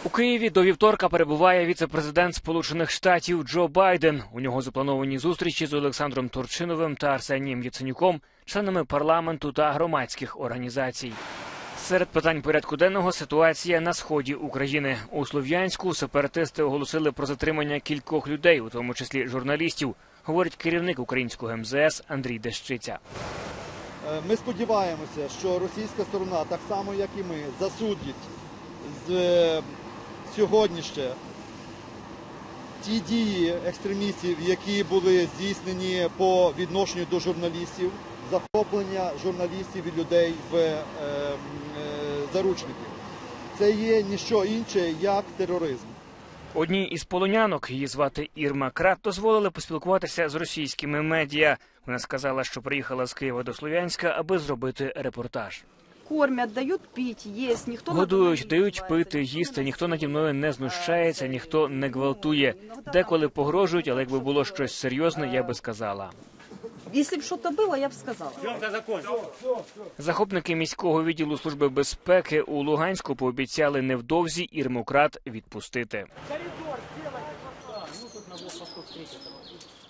У Києві до вівторка перебуває віце-президент Сполучених Штатів Джо Байден. У нього заплановані зустрічі з Олександром Турчиновим та Арсенієм Яценюком, членами парламенту та громадських організацій. Серед питань порядку денного – ситуація на сході України. У Слов'янську сепаратисти оголосили про затримання кількох людей, у тому числі журналістів, говорить керівник українського МЗС Андрій Дещиця. Ми сподіваємося, що російська сторона, так само як і ми, засудить сьогодні ще ті дії екстремістів, які були здійснені по відношенню до журналістів, захоплення журналістів і людей в заручників. Це є ніщо інше, як тероризм. Одній із полонянок, її звати Ірма Крат, дозволили поспілкуватися з російськими медіа. Вона сказала, що приїхала з Києва до Слов'янська, аби зробити репортаж. Кормять, дають пити, їсти, ніхто Годують, дають пити, їсти, ніхто наді мною не знущається, ніхто не гвалтує. Деколи погрожують, але якби було щось серйозне, я би сказала. Якщо б щось було, я б сказала. Захопники міського відділу Служби безпеки у Луганську пообіцяли невдовзі Ірму Крат відпустити.